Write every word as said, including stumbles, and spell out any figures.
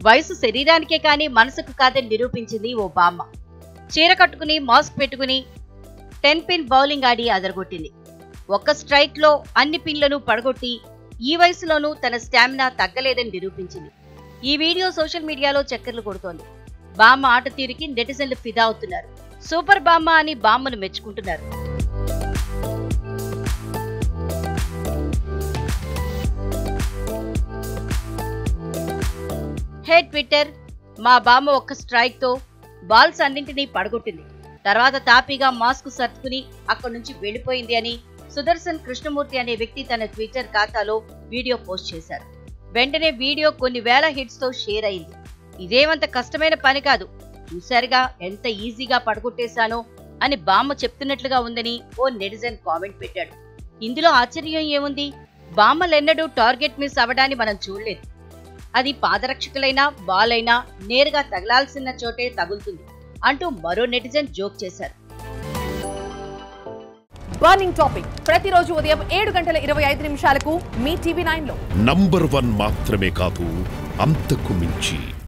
వయసు శరీరానికే కానీ మనసుకు కాదని నిరూపించింది ఓ బామ్మ. చీర కట్టుకుని మాస్క్ పెట్టుకుని టెన్ పిన్ బౌలింగ్ ఆడి అదరగొట్టింది. ఒక్క స్ట్రైక్ లో అన్ని పిన్లను పడగొట్టి ఈ వయసులోనూ తన స్టామినా తగ్గలేదని నిరూపించింది. ఈ వీడియో సోషల్ మీడియాలో చక్కర్లు కొడుతోంది. బామ్మ ఆట తీరుకి నెటిజన్లు ఫిదా అవుతున్నారు. సూపర్ బామ్మ అని బామ్మను మెచ్చుకుంటున్నారు. హే ట్విట్టర్, మా బామ్మ ఒక్క స్ట్రైక్ తో బాల్స్ అన్నింటినీ పడగొట్టింది. తర్వాత తాపీగా మాస్క్ సర్దుకుని అక్కడి నుంచి వెళ్లిపోయింది అని సుదర్శన్ కృష్ణమూర్తి అనే వ్యక్తి తన ట్విట్టర్ ఖాతాలో వీడియో పోస్ట్ చేశారు. వెంటనే వీడియో కొన్ని వేల హిట్స్ తో షేర్ అయింది. ఇదేమంత కష్టమైన పని కాదు, చూశారుగా ఎంత ఈజీగా పడగొట్టేశానో అని బామ్మ చెప్తున్నట్లుగా ఉందని ఓ నెటిజన్ కామెంట్ పెట్టాడు. ఇందులో ఆశ్చర్యం ఏముంది? బామ్మలెన్నడూ టార్గెట్ మిస్ అవ్వడాన్ని మనం చూడలేదు. అది పాదరక్షకులైనా బాల్ అయినా నేరుగా తగలాల్సిన చోటే తగులుతుంది అంటూ మరో నెటిజన్ జోక్ చేశారు. బర్నింగ్ టాపిక్ ప్రతిరోజు ఉదయం ఏడు గంటల ఇరవై ఐదు నిమిషాలకు మీ టీవీ నైన్ లో నంబర్ వన్ మాత్రమే కాదు, అంతకు మించి